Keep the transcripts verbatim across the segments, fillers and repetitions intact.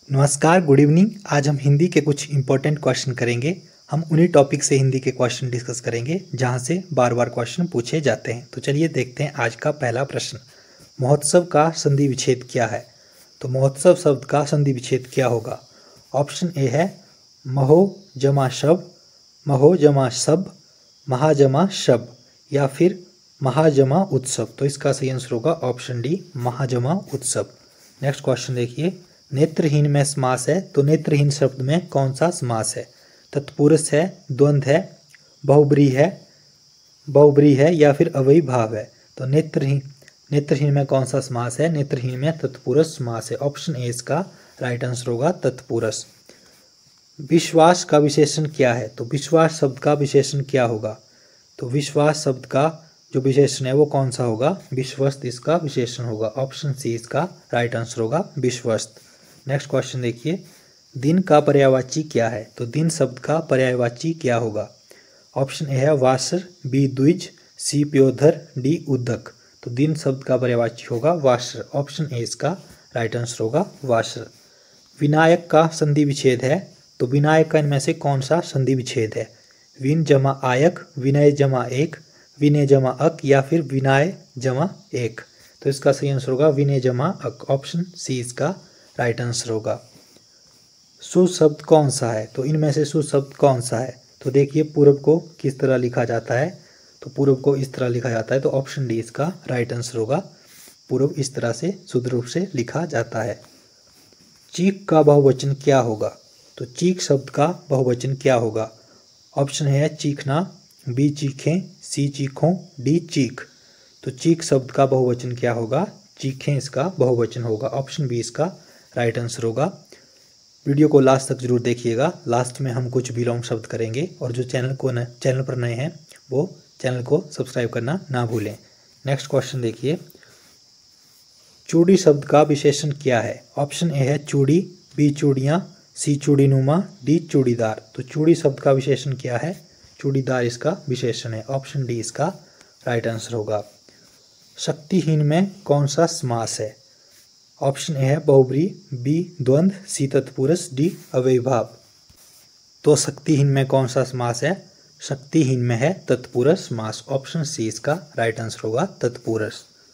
नमस्कार, good evening. आज हम हिंदी के कुछ इंपॉर्टेंट क्वेश्चन करेंगे। हम उन्हीं टॉपिक से हिंदी के क्वेश्चन डिस्कस करेंगे जहां से बार बार क्वेश्चन पूछे जाते हैं। तो चलिए देखते हैं आज का पहला प्रश्न। महोत्सव का संधि विच्छेद क्या है? तो महोत्सव शब्द का संधि विच्छेद क्या होगा? ऑप्शन ए है महो जमा शब, महो जमा सब, महाजमा शब, या फिर महाजमा उत्सव। तो इसका सही आंसर होगा ऑप्शन डी, महाजमा उत्सव। नेक्स्ट क्वेश्चन देखिए, नेत्रहीन में समास है तो नेत्रहीन शब्द में कौन सा समास है? तत्पुरुष है, द्वंद्व है, बहुब्रीहि है, बहुब्रीहि है या फिर अव्ययी भाव है। तो नेत्रहीन नेत्रहीन में कौन सा समास है? नेत्रहीन में तत्पुरुष समास है। ऑप्शन ए इसका राइट आंसर होगा तत्पुरुष। विश्वास का विशेषण क्या है? तो विश्वास शब्द का विशेषण क्या होगा? तो विश्वास शब्द का जो विशेषण है वो कौन सा होगा? विश्वस्त इसका विशेषण होगा। ऑप्शन सी इसका राइट आंसर होगा विश्वस्त। नेक्स्ट क्वेश्चन देखिए, दिन का पर्यायवाची क्या है? तो दिन शब्द का पर्यायवाची क्या होगा? ऑप्शन ए है वासर, बी द्विज, सी प्योधर, डी उदक। तो दिन शब्द का पर्यायवाची होगा वासर। ऑप्शन ए इसका राइट आंसर होगा वासर। विनायक का संधि विच्छेद है तो विनायक का इनमें से कौन सा संधि विच्छेद है? विन जमा आयक, विनय जमा एक, विनय जमा अक, या फिर विनाय जमा एक। तो इसका सही आंसर होगा विनय जमा अक। ऑप्शन सी इसका राइट आंसर होगा। शुभ शब्द कौन सा है? तो इनमें से शुभ शब्द कौन सा है? तो देखिए पूर्व को किस तरह लिखा जाता है। तो पूर्व को इस तरह लिखा जाता है। तो ऑप्शन डी इसका राइट आंसर होगा। पूर्व इस तरह से शुद्ध रूप से लिखा जाता है। चीख का बहुवचन क्या होगा? तो चीख शब्द का बहुवचन क्या होगा? ऑप्शन है चीखना, बी चीखें, सी चीखों, डी चीख। तो चीख शब्द का बहुवचन क्या होगा? चीखें इसका बहुवचन होगा। ऑप्शन बी इसका राइट आंसर होगा। वीडियो को लास्ट तक जरूर देखिएगा। लास्ट में हम कुछ विलोम शब्द करेंगे और जो चैनल को न चैनल पर नए हैं वो चैनल को सब्सक्राइब करना ना भूलें। नेक्स्ट क्वेश्चन देखिए, चूड़ी शब्द का विशेषण क्या है? ऑप्शन ए है चूड़ी, बी चूड़ियाँ, सी चूड़ीनुमा, डी चूड़ीदार। तो चूड़ी शब्द का विशेषण क्या है? चूड़ीदार इसका विशेषण है। ऑप्शन डी इसका राइट आंसर होगा। शक्तिहीन में कौन सा समास है? ऑप्शन ए है बहुब्रीहि, बी द्वंद्व, सी तत्पुरुष, डी अव्ययी भाव। तो शक्तिहीन में कौन सा समास है? शक्तिहीन में है तत्पुरुष समास। ऑप्शन सी इसका राइट आंसर होगा तत्पुरुष।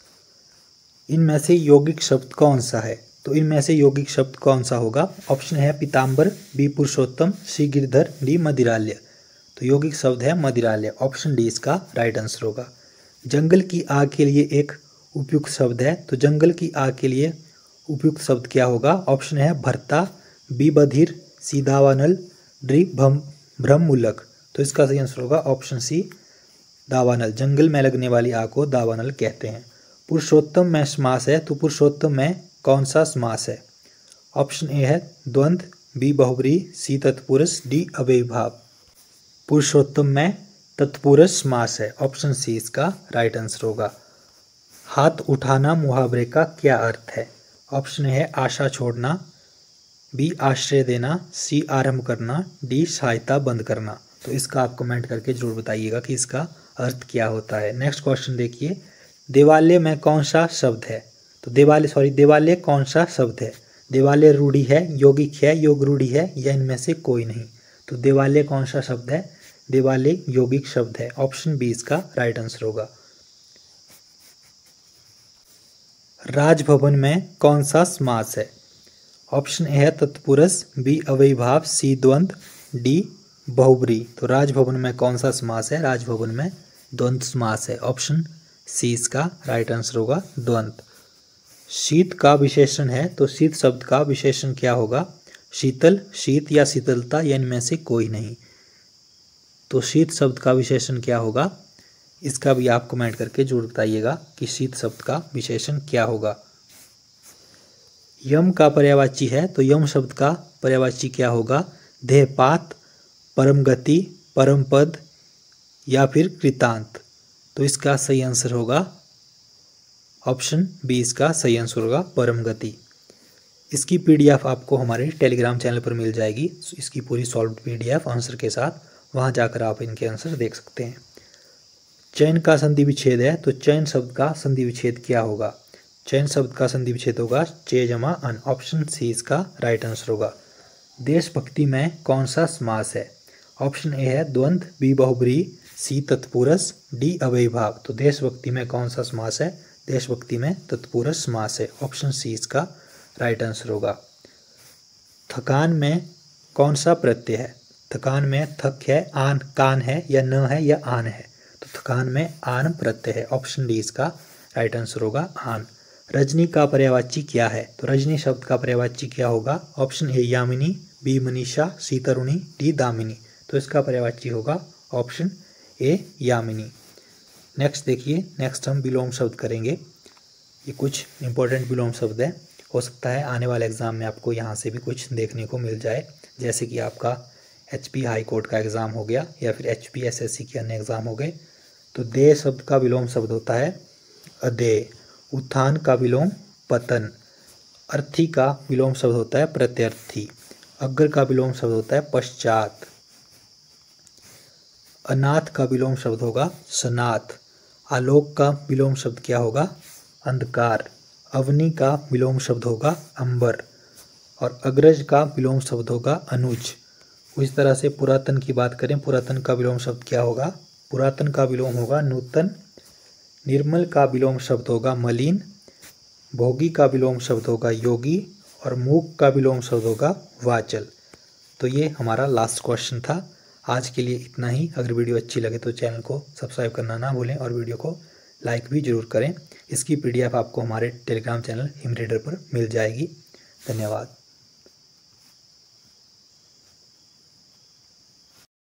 इनमें से यौगिक शब्द कौन सा है? तो इनमें से यौगिक शब्द कौन सा होगा? ऑप्शन है पीताम्बर, बी पुरुषोत्तम, सी गिरधर, डी मदिरालय। तो यौगिक शब्द है मदिरालय। ऑप्शन डी इसका राइट आंसर होगा। जंगल की आग के लिए एक उपयुक्त शब्द है तो जंगल की आग के लिए उपयुक्त शब्द क्या होगा? ऑप्शन है भर्ता, बी बधिर, सी दावानल, डी भ्रममूलक। तो इसका सही आंसर होगा ऑप्शन सी दावानल। जंगल में लगने वाली आग को दावानल कहते हैं। पुरुषोत्तम में समास है तो पुरुषोत्तम में कौन सा समास है? ऑप्शन ए है द्वंद्व, बी बहुब्रीहि, सी तत्पुरुष, डी अव्ययी भाव। पुरुषोत्तम में तत्पुरुष समास है। ऑप्शन सी इसका राइट आंसर होगा। हाथ उठाना मुहावरे का क्या अर्थ है? ऑप्शन है आशा छोड़ना, बी आश्रय देना, सी आरंभ करना, डी सहायता बंद करना। तो इसका आप कमेंट करके जरूर बताइएगा कि इसका अर्थ क्या होता है। नेक्स्ट क्वेश्चन देखिए, देवालय में कौन सा शब्द है? तो देवालय सॉरी देवालय कौन सा शब्द है? देवालय रूढ़ि है, यौगिक है, योग रूढ़ि है, या इनमें से कोई नहीं। तो देवालय कौन सा शब्द है? देवालय यौगिक शब्द है। ऑप्शन बी इसका राइट आंसर होगा। राजभवन में कौन सा समास है? ऑप्शन ए है तत्पुरुष, बी अव्ययी भाव, सी द्वंद्व, डी बहुब्रीहि। तो राजभवन में कौन सा समास है? राजभवन में द्वंद्व समास है। ऑप्शन सी इसका राइट आंसर होगा द्वंद्व। शीत का विशेषण है तो शीत शब्द का विशेषण क्या होगा? शीतल, शीत या शीतलता, या इनमें से कोई नहीं। तो शीत शब्द का विशेषण क्या होगा? इसका भी आप कमेंट करके जरूर बताइएगा कि शीत शब्द का विशेषण क्या होगा। यम का पर्यायवाची है तो यम शब्द का पर्यायवाची क्या होगा? देहपात, परम गति, परम पद, या फिर कृतांत। तो इसका सही आंसर होगा ऑप्शन बी इसका सही आंसर होगा परम गति। इसकी पीडीएफ आपको हमारे टेलीग्राम चैनल पर मिल जाएगी। इसकी पूरी सॉल्व्ड पीडीएफ आंसर के साथ, वहां जाकर आप इनके आंसर देख सकते हैं। चयन का संधि विच्छेद है तो चयन शब्द का संधि विच्छेद क्या होगा? चयन शब्द का संधि विच्छेद होगा चे जमा अन। ऑप्शन सी इसका राइट आंसर होगा। देशभक्ति में कौन सा समास है? ऑप्शन ए है द्वंद्व, बी बहुब्रीहि, सी तत्पुरुष, डी अव्ययीभाव। तो देशभक्ति में कौन सा समास है? देशभक्ति में तत्पुरुष समास है। ऑप्शन सी इसका राइट आंसर होगा। थकान में कौन सा प्रत्यय है? थकान में थक है, आन कान है, या न है, या आन है। तो थकान में आन प्रत्यय है। ऑप्शन डी इसका राइट आंसर होगा आन। रजनी का पर्यायवाची क्या है? तो रजनी शब्द का पर्यायवाची क्या होगा? ऑप्शन ए यामिनी, बी मनीषा, सी तरुणी, डी दामिनी। तो इसका पर्यायवाची होगा ऑप्शन ए यामिनी। नेक्स्ट देखिए, नेक्स्ट हम विलोम शब्द करेंगे। ये कुछ इंपॉर्टेंट विलोम शब्द है। हो सकता है आने वाले एग्जाम में आपको यहाँ से भी कुछ देखने को मिल जाए, जैसे कि आपका एचपी हाई कोर्ट का एग्ज़ाम हो गया या फिर एचपी एसएससी के अन्य एग्ज़ाम हो गए। तो दे शब्द का विलोम शब्द होता है अदे। उत्थान का विलोम पतन। अर्थी का विलोम शब्द होता है प्रत्यर्थी। अग्र का विलोम शब्द होता है पश्चात। अनाथ का विलोम शब्द होगा सनाथ। आलोक का विलोम शब्द क्या होगा? अंधकार। अवनी का विलोम शब्द होगा अंबर। और अग्रज का विलोम शब्द होगा अनुज। उस तरह से पुरातन की बात करें, पुरातन का विलोम शब्द क्या होगा? पुरातन का विलोम होगा नूतन। निर्मल का विलोम शब्द होगा मलिन। भोगी का विलोम शब्द होगा योगी। और मूक का विलोम शब्द होगा वाचल। तो ये हमारा लास्ट क्वेश्चन था। आज के लिए इतना ही। अगर वीडियो अच्छी लगे तो चैनल को सब्सक्राइब करना ना भूलें और वीडियो को लाइक भी जरूर करें। इसकी पीडीएफ आपको हमारे टेलीग्राम चैनल हिम रीडर पर मिल जाएगी। धन्यवाद।